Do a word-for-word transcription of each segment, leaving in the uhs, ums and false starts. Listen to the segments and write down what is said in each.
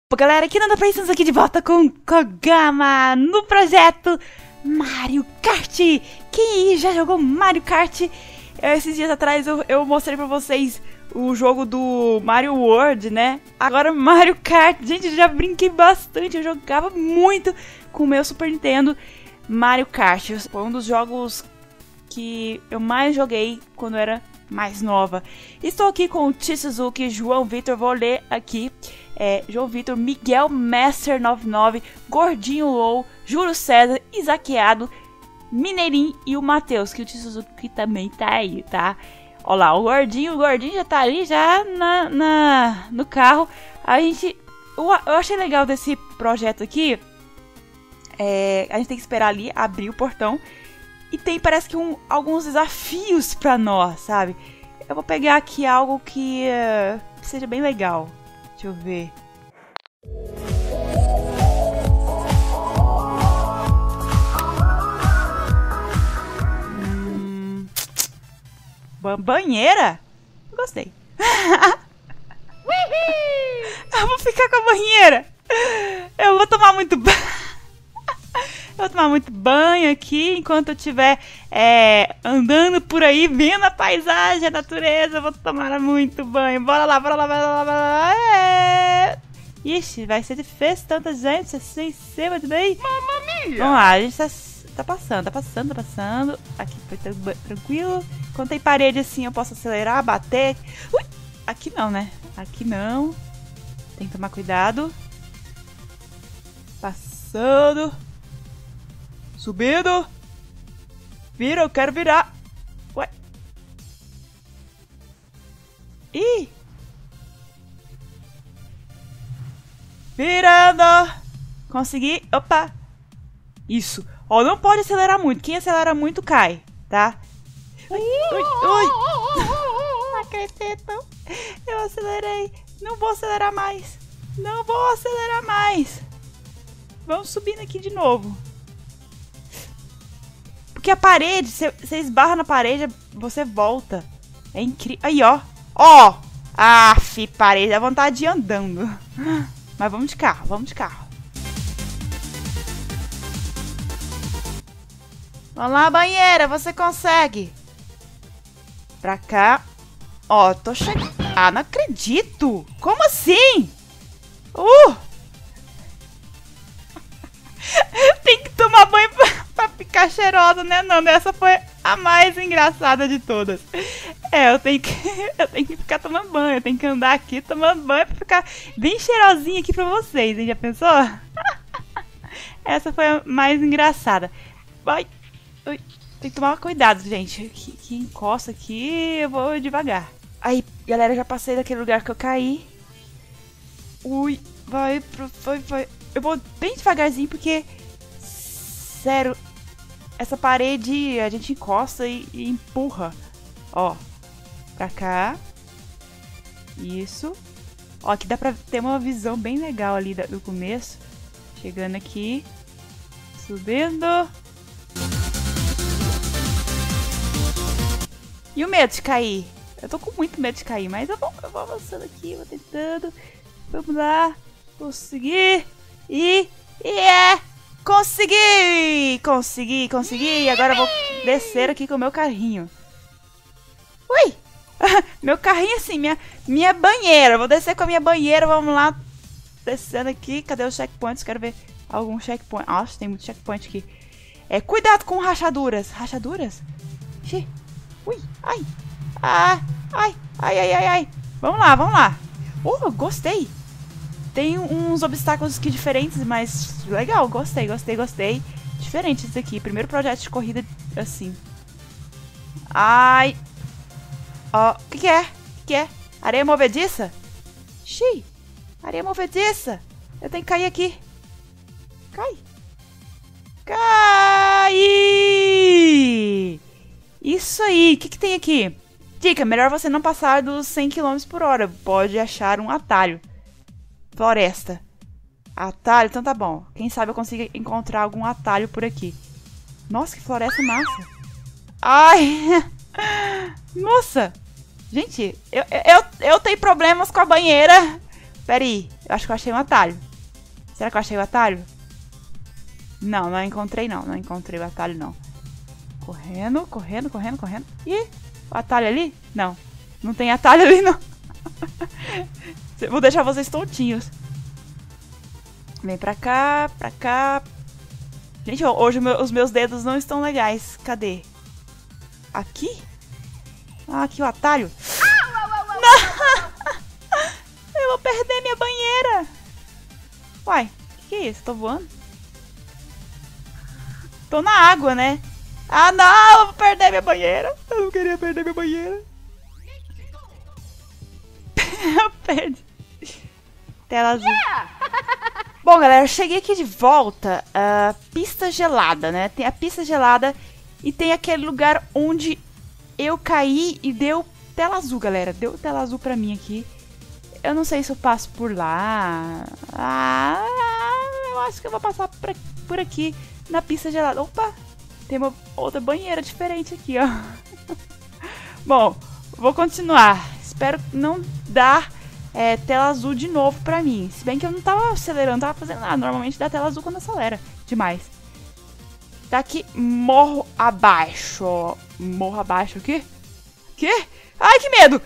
Galera, aqui não Play, estamos aqui de volta com Kogama no projeto Mario Kart. Quem já jogou Mario Kart? Esses dias atrás eu, eu mostrei pra vocês o jogo do Mario World, né? Agora Mario Kart. Gente, eu já brinquei bastante, eu jogava muito com o meu Super Nintendo Mario Kart. Foi um dos jogos que eu mais joguei quando eu era mais nova. Estou aqui com o T Suzuki, João Vitor, vou ler aqui. É, João Vitor, Miguel Master noventa e nove, Gordinho Low, Júlio César, Isaquiado, Mineirinho e o Matheus, que o T Suzuki também tá aí, tá? Olha lá, o Gordinho, o Gordinho já tá ali, já na, na, no carro. A gente, eu, eu achei legal desse projeto aqui, é, a gente tem que esperar ali, abrir o portão. E tem, parece que um, alguns desafios pra nós, sabe? Eu vou pegar aqui algo que uh, seja bem legal. Deixa eu ver. Hum... Ba banheira? Gostei. Eu vou ficar com a banheira. Eu vou tomar muito banho. Eu vou tomar muito banho aqui enquanto eu estiver é, andando por aí, vendo a paisagem, a natureza. Eu vou tomar muito banho. Bora lá, bora lá, bora lá, bora lá. É... Ixi, vai ser difícil, tanta gente assim em cima de mim. Mamma mia! Vamos lá, a gente tá, tá passando, tá passando, tá passando. Aqui foi tranquilo. Quando tem parede assim, eu posso acelerar, bater. Ui! Aqui não, né? Aqui não. Tem que tomar cuidado. Passando. Subindo. Vira, eu quero virar. Ué. Ih. Virando. Consegui. Opa. Isso. Ó, não pode acelerar muito. Quem acelera muito cai, tá? Ui, ui, ui. Não acredito. Eu acelerei. Não vou acelerar mais. Não vou acelerar mais. Vamos subindo aqui de novo. Porque a parede, você esbarra na parede, você volta. É incrível. Aí, ó. Ó. Aff, parede. Dá vontade de ir andando. Mas vamos de carro, vamos de carro. Vamos lá, banheira. Você consegue. Pra cá. Ó, tô chegando. Ah, não acredito. Como assim? Uh! Tem que tomar banho pra... pra ficar cheirosa, né? Não, essa foi a mais engraçada de todas. É, eu tenho que, eu tenho que ficar tomando banho, eu tenho que andar aqui tomando banho pra ficar bem cheirosinha aqui pra vocês, hein? Já pensou? Essa foi a mais engraçada. Vai, ui, tem que tomar cuidado, gente. Que, que encosta aqui, eu vou devagar. Aí, galera, já passei daquele lugar que eu caí. Ui, vai, vai, vai. Eu vou bem devagarzinho porque... Sério, essa parede a gente encosta e, e empurra. Ó, pra cá. Isso. Ó, aqui dá pra ter uma visão bem legal ali do começo. Chegando aqui. Subindo. E o medo de cair? Eu tô com muito medo de cair, mas eu vou, eu vou avançando aqui, vou tentando. Vamos lá. Consegui. E... E é... Consegui! Consegui, consegui! E agora eu vou descer aqui com o meu carrinho. Ui! Meu carrinho assim, minha, minha banheira. Vou descer com a minha banheira, vamos lá. Descendo aqui, cadê os checkpoints? Quero ver algum checkpoint. Nossa, tem muito checkpoint aqui. É, cuidado com rachaduras. Rachaduras? Xiii. Ui, ai. Ah, ai, ai, ai, ai, ai. Vamos lá, vamos lá. Oh, gostei. Tem uns obstáculos aqui diferentes, mas legal, gostei, gostei, gostei. Diferente isso aqui, primeiro projeto de corrida assim. Ai. Ó, o que que é? O que que é? Areia movediça? Xiii, areia movediça. Eu tenho que cair aqui. Cai. Cai! Isso aí, o que que tem aqui? Dica, melhor você não passar dos cem quilômetros por hora. Pode achar um atalho. Floresta. Atalho, então tá bom. Quem sabe eu consigo encontrar algum atalho por aqui. Nossa, que floresta massa. Ai. Nossa. Gente, eu, eu, eu tenho problemas com a banheira. Pera aí. Eu acho que eu achei um atalho. Será que eu achei o atalho? Não, não encontrei não. Não encontrei o atalho não. Correndo, correndo, correndo, correndo. Ih, o atalho ali? Não. Não tem atalho ali não. Vou deixar vocês tontinhos. Vem pra cá, pra cá. Gente, hoje os meus dedos não estão legais. Cadê? Aqui? Ah, aqui o atalho. Não! Eu vou perder minha banheira. Uai, o que, que é isso? Tô voando? Tô na água, né? Ah, não! Eu vou perder minha banheira. Eu não queria perder minha banheira. Eu perdi. Tela azul. Yeah! Bom, galera, eu cheguei aqui de volta. Uh, pista gelada, né? Tem a pista gelada e tem aquele lugar onde eu caí e deu tela azul, galera. Deu tela azul pra mim aqui. Eu não sei se eu passo por lá. Ah, eu acho que eu vou passar por, por aqui na pista gelada. Opa, tem uma outra banheira diferente aqui, ó. Bom, vou continuar. Espero não dar é, tela azul de novo pra mim. Se bem que eu não tava acelerando, não tava fazendo nada. Normalmente dá tela azul quando acelera demais. Daqui, morro abaixo, ó. Morro abaixo aqui. Quê? Ai, que medo!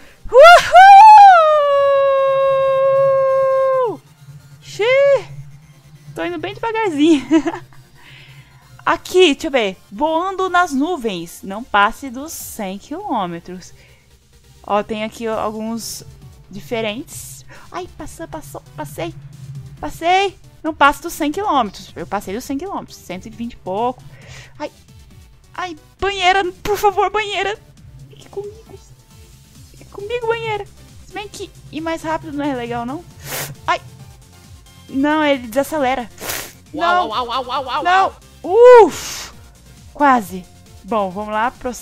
Uhul! Xiii! Tô indo bem devagarzinho. Aqui, deixa eu ver. Voando nas nuvens. Não passe dos cem quilômetros. Ó, tem aqui ó, alguns diferentes. Ai, passou, passou, passei. Passei. Não passe dos cem quilômetros. Eu passei dos cem quilômetros. cento e vinte e pouco. Ai. Ai, banheira, por favor, banheira. Fique comigo. Fique comigo, banheira. Se bem que ir mais rápido não é legal, não. Ai. Não, ele desacelera. Não. Uau, uau, uau, uau, não. Uff. Quase. Bom, vamos lá. Pro...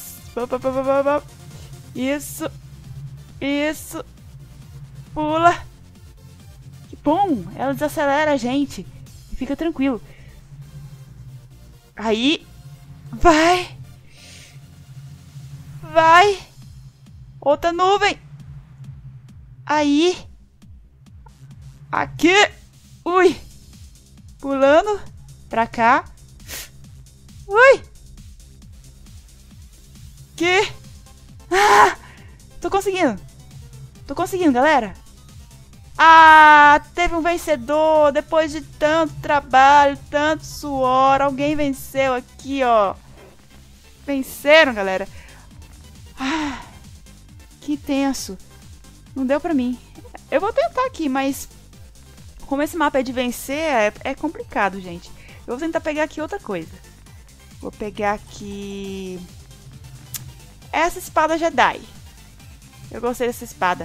Isso. Isso. Pula. Que bom. Ela desacelera a gente. Fica tranquilo. Aí. Vai. Vai. Outra nuvem. Aí. Aqui. Ui. Pulando. Pra cá. Ui. Que. Ah. Tô conseguindo. Tô conseguindo, galera. Ah, teve um vencedor. Depois de tanto trabalho, tanto suor. Alguém venceu aqui, ó. Venceram, galera. Ah, que tenso. Não deu pra mim. Eu vou tentar aqui, mas... Como esse mapa é de vencer, é, é complicado, gente. Eu vou tentar pegar aqui outra coisa. Vou pegar aqui... Essa espada Jedi. Eu gostei dessa espada.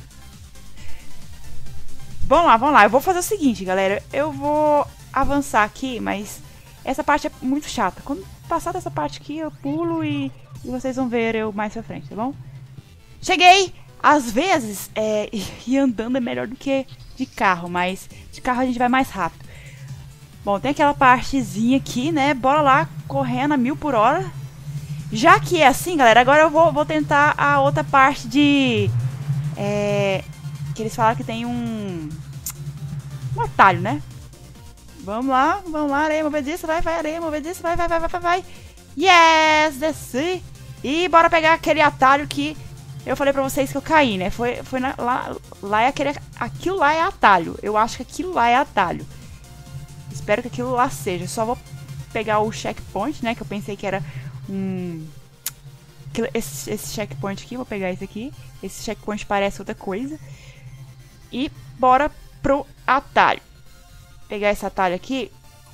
Vamos lá, vamos lá. Eu vou fazer o seguinte, galera. Eu vou avançar aqui, mas essa parte é muito chata. Quando passar dessa parte aqui, eu pulo e, e vocês vão ver eu mais pra frente, tá bom? Cheguei! Às vezes, é, ir andando é melhor do que de carro, mas de carro a gente vai mais rápido. Bom, tem aquela partezinha aqui, né? Bora lá, correndo a mil por hora. Já que é assim, galera, agora eu vou, vou tentar a outra parte de... É, que eles falaram que tem um... Um atalho, né? Vamos lá, vamos lá, areia movediça, vai, vai, areia movediça, vai, vai, vai, vai, vai, vai. Yes, desci. E bora pegar aquele atalho que eu falei pra vocês que eu caí, né? Foi, foi na, lá, lá é aquele... Aquilo lá é atalho. Eu acho que aquilo lá é atalho. Espero que aquilo lá seja. Só vou pegar o checkpoint, né? Que eu pensei que era um... Esse, esse checkpoint aqui, vou pegar esse aqui. Esse checkpoint parece outra coisa. E bora pro atalho. Pegar esse atalho aqui.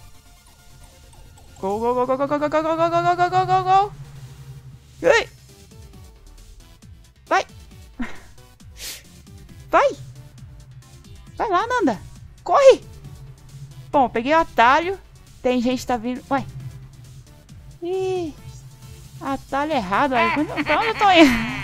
Go, go, go, go, go, go, go, go, go, go, go, go, go, go, go. Vai. Vai. Vai. Vai lá, Nanda. Corre. Bom, peguei o atalho. Tem gente que tá vindo... Ué. Ih. Atalho errado. Aí. Pra onde eu tô indo?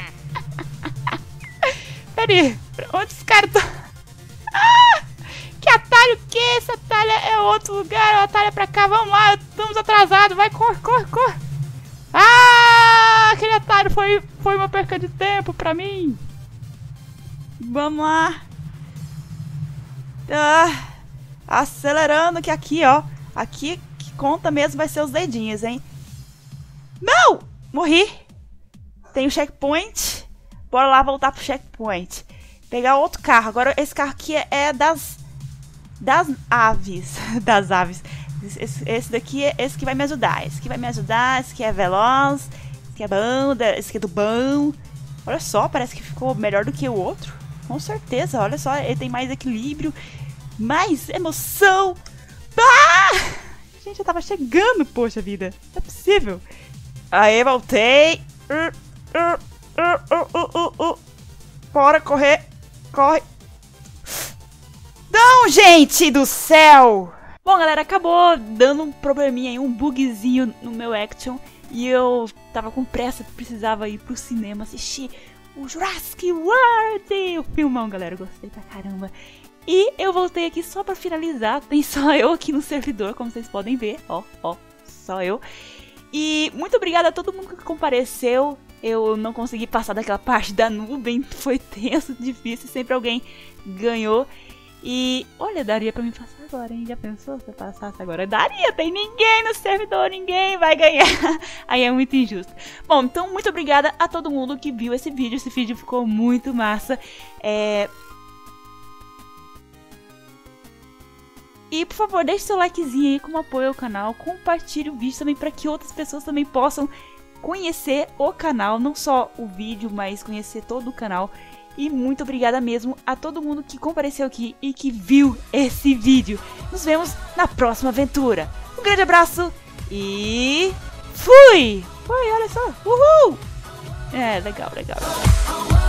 Pera aí. Pra onde os caras estão? Ah! Que atalho que é? Esse atalho é outro lugar. O atalho é pra cá. Vamos lá. Estamos atrasados. Vai, corre, corre, corre. Ah! Aquele atalho foi, foi uma perca de tempo pra mim. Vamos lá. Ah, acelerando que aqui, ó. Aqui que conta mesmo vai ser os dedinhos, hein? Não! Morri. Tem o checkpoint. Bora lá voltar pro checkpoint. Pegar outro carro. Agora esse carro aqui é, é das... Das aves. Das aves. Esse, esse daqui é esse que vai me ajudar. Esse que vai me ajudar. Esse que é veloz. Esse que é bom. Esse que é do bom. Olha só, parece que ficou melhor do que o outro. Com certeza, olha só. Ele tem mais equilíbrio. Mais emoção. Ah! Gente, eu tava chegando, poxa vida. Não é possível. Aí, voltei. Uh, uh, uh, uh, uh, uh, uh. Bora correr. Corre. Não, gente do céu. Bom, galera, acabou dando um probleminha aí, um bugzinho no meu Action. E eu tava com pressa, precisava ir pro cinema assistir o Jurassic World. O filmão, galera, eu gostei pra caramba. E eu voltei aqui só pra finalizar. Tem só eu aqui no servidor, como vocês podem ver. Ó, ó, só eu. E muito obrigada a todo mundo que compareceu. Eu não consegui passar daquela parte da nuvem. Foi tenso, difícil. Sempre alguém ganhou. E olha, daria pra me passar agora, hein? Já pensou se eu passasse agora? Daria, tem ninguém no servidor, ninguém vai ganhar. Aí é muito injusto. Bom, então muito obrigada a todo mundo que viu esse vídeo. Esse vídeo ficou muito massa. É... E por favor, deixe seu likezinho aí como apoio ao canal. Compartilhe o vídeo também para que outras pessoas também possam conhecer o canal. Não só o vídeo, mas conhecer todo o canal. E muito obrigada mesmo a todo mundo que compareceu aqui e que viu esse vídeo. Nos vemos na próxima aventura. Um grande abraço e fui! Foi, olha só. Uhul! É, legal, legal.